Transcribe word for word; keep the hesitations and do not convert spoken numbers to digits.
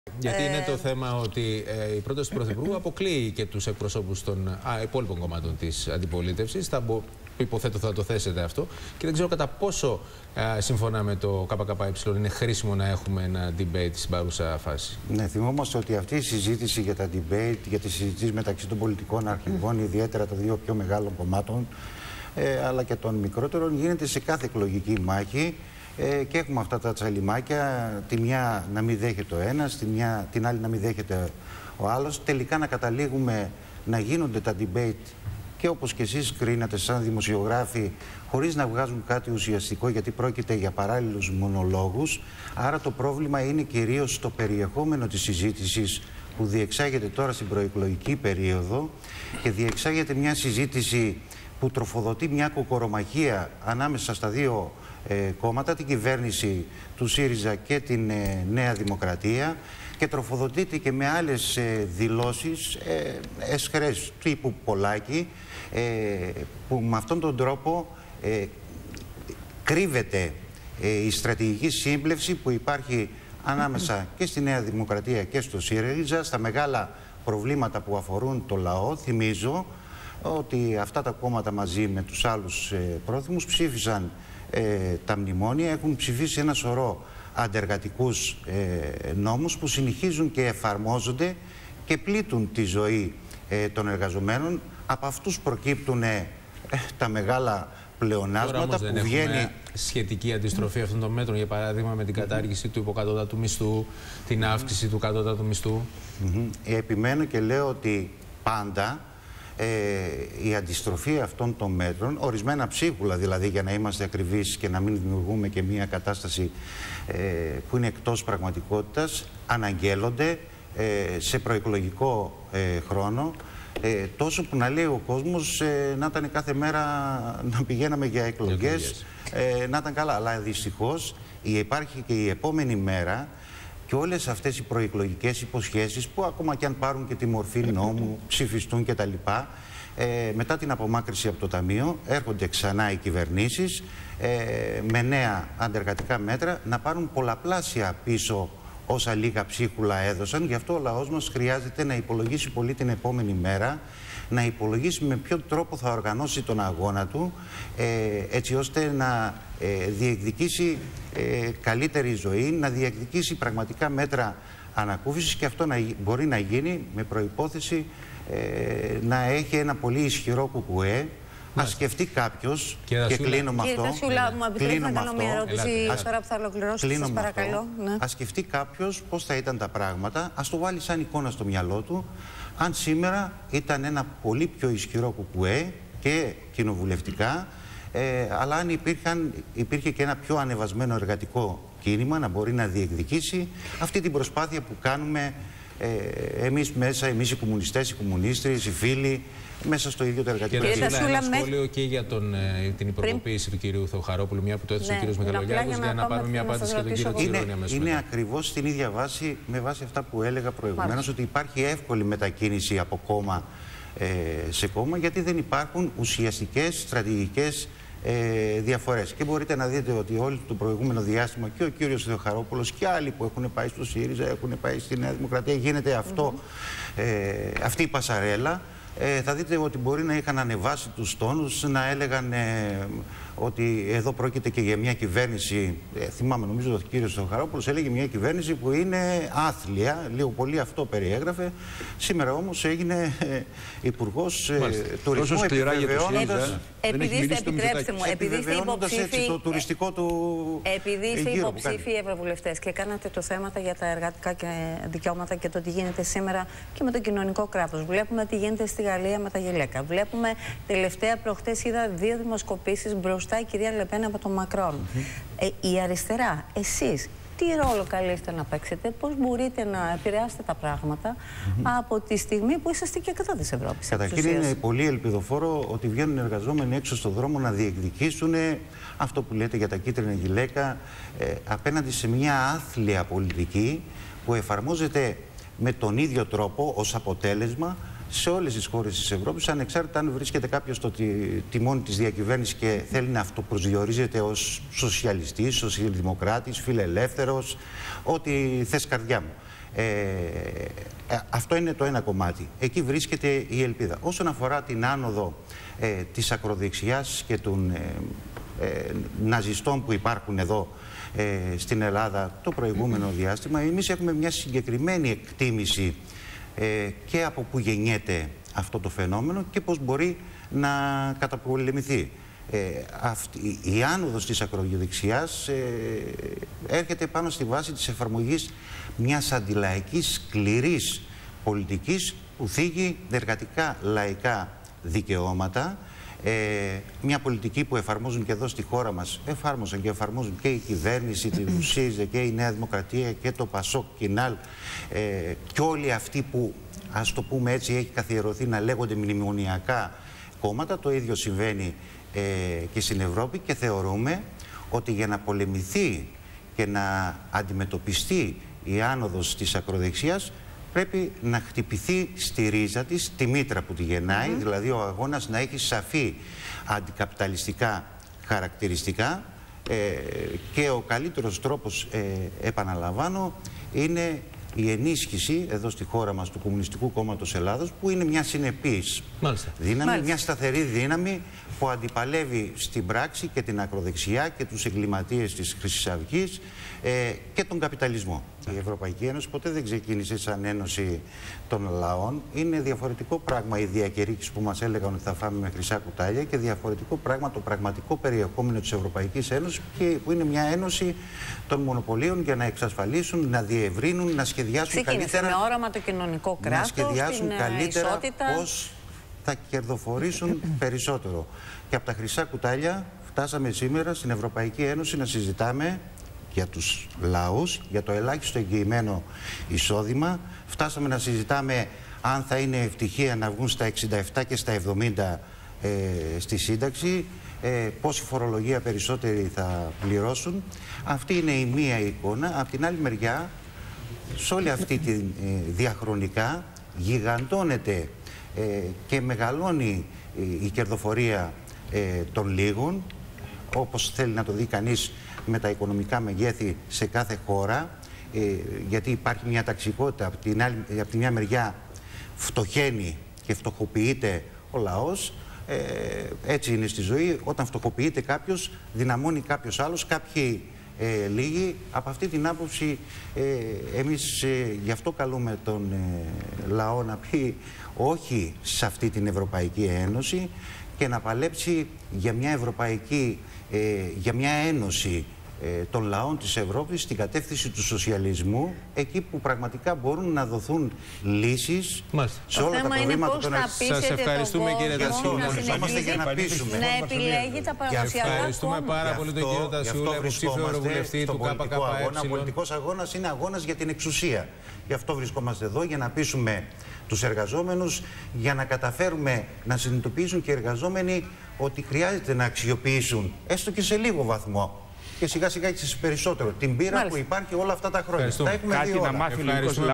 Γιατί ε... είναι το θέμα ότι ε, η πρόταση του Πρωθυπουργού αποκλείει και τους εκπροσώπους των α, υπόλοιπων κομμάτων της αντιπολίτευσης. Θα μπο... Υποθέτω θα το θέσετε αυτό και δεν ξέρω κατά πόσο α, σύμφωνα με το ΚΚΕ είναι χρήσιμο να έχουμε ένα debate στην παρούσα φάση. Ναι, θυμόμαστε ότι αυτή η συζήτηση για τα debate, για τις συζητήσεις μεταξύ των πολιτικών αρχηγών, mm. ιδιαίτερα των δύο πιο μεγάλων κομμάτων, ε, αλλά και των μικρότερων, γίνεται σε κάθε εκλογική μάχη ε, και έχουμε αυτά τα τσαλιμάκια, τη μια να μην δέχεται ο ένας, τη μια, την άλλη να μην δέχεται ο άλλος, τελικά να καταλήγουμε να γίνονται τα debate και όπως και εσείς κρίνατε σαν δημοσιογράφοι, χωρίς να βγάζουν κάτι ουσιαστικό, γιατί πρόκειται για παράλληλους μονολόγους. Άρα το πρόβλημα είναι κυρίως στο περιεχόμενο της συζήτησης που διεξάγεται τώρα στην προεκλογική περίοδο και διεξάγεται μια συζήτηση που τροφοδοτεί μια κοκορομαχία ανάμεσα στα δύο ε, κόμματα, την κυβέρνηση του ΣΥΡΙΖΑ και την ε, Νέα Δημοκρατία, και τροφοδοτείται και με άλλες ε, δηλώσεις ε, εσχρές τύπου Πολάκη, ε, που με αυτόν τον τρόπο ε, κρύβεται ε, η στρατηγική σύμπλευση που υπάρχει ανάμεσα και στη Νέα Δημοκρατία και στο ΣΥΡΙΖΑ στα μεγάλα προβλήματα που αφορούν το λαό. Θυμίζω ότι αυτά τα κόμματα μαζί με τους άλλους ε, πρόθυμους ψήφισαν ε, τα μνημόνια, έχουν ψηφίσει ένα σωρό αντεργατικούς ε, νόμους που συνεχίζουν και εφαρμόζονται και πλήττουν τη ζωή ε, των εργαζομένων. Από αυτούς προκύπτουν ε, τα μεγάλα πλεονάσματα που δεν βγαίνει... Έχουμε σχετική αντιστροφή αυτών των μέτρων, για παράδειγμα με την κατάργηση του υποκατώτατου μισθού, την αύξηση του κατώτατου μισθού. Mm-hmm. Επιμένω και λέω ότι πάντα ε, η αντιστροφή αυτών των μέτρων, ορισμένα ψίχουλα δηλαδή για να είμαστε ακριβείς και να μην δημιουργούμε και μια κατάσταση ε, που είναι εκτός πραγματικότητας, αναγγέλλονται ε, σε προεκλογικό ε, χρόνο, ε, τόσο που να λέει ο κόσμος ε, να ήταν κάθε μέρα να πηγαίναμε για εκλογές, ε, να ήταν καλά. Αλλά δυστυχώς υπάρχει και η επόμενη μέρα και όλες αυτές οι προεκλογικές υποσχέσεις που ακόμα και αν πάρουν και τη μορφή νόμου, ψηφιστούν κτλ. Ε, μετά την απομάκρυση από το Ταμείο έρχονται ξανά οι κυβερνήσεις ε, με νέα αντεργατικά μέτρα να πάρουν πολλαπλάσια πίσω όσα λίγα ψίχουλα έδωσαν. Γι' αυτό ο λαός μας χρειάζεται να υπολογίσει πολύ την επόμενη μέρα, να υπολογίσει με ποιον τρόπο θα οργανώσει τον αγώνα του ε, έτσι ώστε να ε, διεκδικήσει ε, καλύτερη ζωή, να διεκδικήσει πραγματικά μέτρα ανακούφισης, και αυτό να, μπορεί να γίνει με προϋπόθεση ε, να έχει ένα πολύ ισχυρό κουκουέ. Να σκεφτεί κάποιος, και, και κλείνω με αυτό. Κύριε Τασούλα, μου επιτρέπετε να κάνω μια ερώτηση τώρα που θα ολοκληρώσω, σας παρακαλώ. Ναι. Ας σκεφτεί κάποιος πώς θα ήταν τα πράγματα, ας το βάλει σαν εικόνα στο μυαλό του, αν σήμερα ήταν ένα πολύ πιο ισχυρό κουκουέ και κοινοβουλευτικά, ε, αλλά αν υπήρχαν, υπήρχε και ένα πιο ανεβασμένο εργατικό κίνημα να μπορεί να διεκδικήσει αυτή την προσπάθεια που κάνουμε ε, εμείς μέσα, εμείς οι κομμουνιστές, οι κομμουνίστρες, οι φίλοι, μέσα στο ίδιο το εργατικό. Κύριε Τασούλα, ένα σχόλιο και για τον, ε, την υπουργοποίηση του κυρίου Θεοχαρόπουλου, μια που το έθεσε ναι, ο κύριος Μιχαλολιάκος, για, για να πάρουμε μια απάντηση και τον κύριο Τσιρόνια. Είναι, είναι ακριβώς στην ίδια βάση, με βάση αυτά που έλεγα προηγουμένως, ότι υπάρχει εύκολη μετακίνηση από κόμμα ε, σε κόμμα, γιατί δεν υπάρχουν ουσιαστικές στρατηγικές ε, διαφορές. Και μπορείτε να δείτε ότι όλο το προηγούμενο διάστημα και ο κύριος Θεοχαρόπουλος και άλλοι που έχουν πάει στο ΣΥΡΙΖΑ, έχουν πάει στη Νέα Δημοκρατία, γίνεται αυτό, mm-hmm. ε, αυτή η πασαρέλα. Ε, θα δείτε ότι μπορεί να είχαν ανεβάσει τους τόνους, να έλεγαν ε, ότι εδώ πρόκειται και για μια κυβέρνηση, ε, θυμάμαι νομίζω ότι ο κύριος Θεοχαρόπουλος έλεγε μια κυβέρνηση που είναι άθλια, λίγο πολύ αυτό περιέγραφε. Σήμερα όμως έγινε ε, υπουργός ε, τουρισμού, επιβεβαιώνοντας, επειδή είστε, επιτρέψτε μου, επειδή είστε υποψήφοι, το τουριστικό του επειδή είστε υποψήφοι ευρωβουλευτές και κάνατε το θέματα για τα εργατικά και δικαιώματα και το τι γίνεται σήμερα και με το κοινωνικό κράτος. Βλέπουμε τι γίνεται στη Γαλλία με τα γυλαίκα. Βλέπουμε τελευταία προχτές είδα δύο δημοσκοπήσεις μπροστά η κυρία Λεπέν από τον Μακρόν. Mm-hmm. ε, η αριστερά, εσείς τι ρόλο καλείστε να παίξετε, πώς μπορείτε να επηρεάσετε τα πράγματα mm-hmm. από τη στιγμή που είσαστε και κατά της Ευρώπης. Καταρχήν είναι πολύ ελπιδοφόρο ότι βγαίνουν εργαζόμενοι έξω στον δρόμο να διεκδικήσουν αυτό που λέτε για τα κίτρινα γυλαίκα ε, απέναντι σε μια άθλια πολιτική που εφαρμόζεται με τον ίδιο τρόπο ως αποτέλεσμα σε όλες τις χώρες της Ευρώπης, ανεξάρτητα αν βρίσκεται κάποιος στο τιμόνι της διακυβέρνησης και θέλει να αυτοπροσδιορίζεται ως σοσιαλιστής, σοσιαλδημοκράτης, φιλελεύθερος, ό,τι θες καρδιά μου. Ε, αυτό είναι το ένα κομμάτι. Εκεί βρίσκεται η ελπίδα. Όσον αφορά την άνοδο ε, της ακροδεξιάς και των ε, ε, ναζιστών που υπάρχουν εδώ ε, στην Ελλάδα το προηγούμενο διάστημα, εμείς έχουμε μια συγκεκριμένη εκτίμηση ε, και από πού γεννιέται αυτό το φαινόμενο και πώς μπορεί να καταπολεμηθεί. Ε, αυτή, η άνοδος της ακροδεξιάς ε, έρχεται πάνω στη βάση της εφαρμογής μιας αντιλαϊκής σκληρής πολιτικής που θίγει εργατικά λαϊκά δικαιώματα, ε, μια πολιτική που εφαρμόζουν και εδώ στη χώρα μας, εφάρμοσαν και εφαρμόζουν και η κυβέρνηση, τη ΣΥΡΙΖΑ και η Νέα Δημοκρατία και το ΠΑΣΟΚ, ΚΙΝΑΛ ε, και όλοι αυτοί που, ας το πούμε έτσι, έχει καθιερωθεί να λέγονται μνημονιακά κόμματα. Το ίδιο συμβαίνει ε, και στην Ευρώπη και θεωρούμε ότι για να πολεμηθεί και να αντιμετωπιστεί η άνοδος της ακροδεξιάς πρέπει να χτυπηθεί στη ρίζα της, τη μήτρα που τη γεννάει, mm-hmm. δηλαδή ο αγώνας να έχει σαφή αντικαπιταλιστικά χαρακτηριστικά ε, και ο καλύτερος τρόπος, ε, επαναλαμβάνω, είναι η ενίσχυση εδώ στη χώρα μας του Κομμουνιστικού Κόμματος Ελλάδος, που είναι μια συνεπής δύναμη, Μάλιστα. μια σταθερή δύναμη που αντιπαλεύει στην πράξη και την ακροδεξιά και τους εγκληματίες της Χρυσής Αυγής ε, και τον καπιταλισμό. Η Ευρωπαϊκή Ένωση ποτέ δεν ξεκίνησε σαν ένωση των λαών. Είναι διαφορετικό πράγμα οι διακηρύξεις που μας έλεγαν ότι θα φάμε με χρυσά κουτάλια και διαφορετικό πράγμα το πραγματικό περιεχόμενο της Ευρωπαϊκής Ένωσης, που είναι μια ένωση των μονοπωλίων για να εξασφαλίσουν, να διευρύνουν, να σχεδιάσουν Ξεκίνησε καλύτερα, με όραμα το κοινωνικό κράτος, να σχεδιάσουν την καλύτερα ισότητα. πώς θα κερδοφορήσουν περισσότερο. Και από τα χρυσά κουτάλια φτάσαμε σήμερα στην Ευρωπαϊκή Ένωση να συζητάμε για τους λαούς, για το ελάχιστο εγγυημένο εισόδημα. Φτάσαμε να συζητάμε αν θα είναι ευτυχία να βγουν στα εξήντα επτά και στα εβδομήντα ε, στη σύνταξη, ε, πόση φορολογία περισσότεροι θα πληρώσουν. Αυτή είναι η μία εικόνα. Απ' την άλλη μεριά, σε όλη αυτή τη ε, διαχρονικά γιγαντώνεται ε, και μεγαλώνει η, η κερδοφορία ε, των λίγων, όπως θέλει να το δει κανείς με τα οικονομικά μεγέθη σε κάθε χώρα, ε, γιατί υπάρχει μια ταξικότητα. Από την, άλλη, από τη μια μεριά φτωχαίνει και φτωχοποιείται ο λαός. Ε, έτσι είναι στη ζωή. Όταν φτωχοποιείται κάποιος, δυναμώνει κάποιος άλλος, κάποιοι ε, λίγοι. Από αυτή την άποψη ε, εμείς ε, γι' αυτό καλούμε τον ε, λαό να πει όχι σε αυτή την Ευρωπαϊκή Ένωση και να παλέψει για μια Ευρωπαϊκή, ε, για μια ένωση ε, των λαών της Ευρώπης στην κατεύθυνση του σοσιαλισμού, εκεί που πραγματικά μπορούν να δοθούν λύσεις Μάλιστα. σε όλα τα προβλήματα των Σας ευχαριστούμε κύριε Τασιούλα. Να, να επιλέγει τα παραδοσιακά κόμματα. Ευχαριστούμε πάρα πολύ τον κύριο Τασιούλα, υποψήφιο ευρωβουλευτή του ΚΚΕ. Ο πολιτικός αγώνας είναι αγώνας για την εξουσία. Γι' αυτό βρισκόμαστε εδώ, για να πείσουμε τους εργαζόμενους, για να καταφέρουμε να συνειδητοποιήσουν και οι εργαζόμενοι ότι χρειάζεται να αξιοποιήσουν, έστω και σε λίγο βαθμό, και σιγά σιγά και σε περισσότερο, την πείρα Μάλιστα. που υπάρχει όλα αυτά τα χρόνια. Τα έχουμε δει όλα.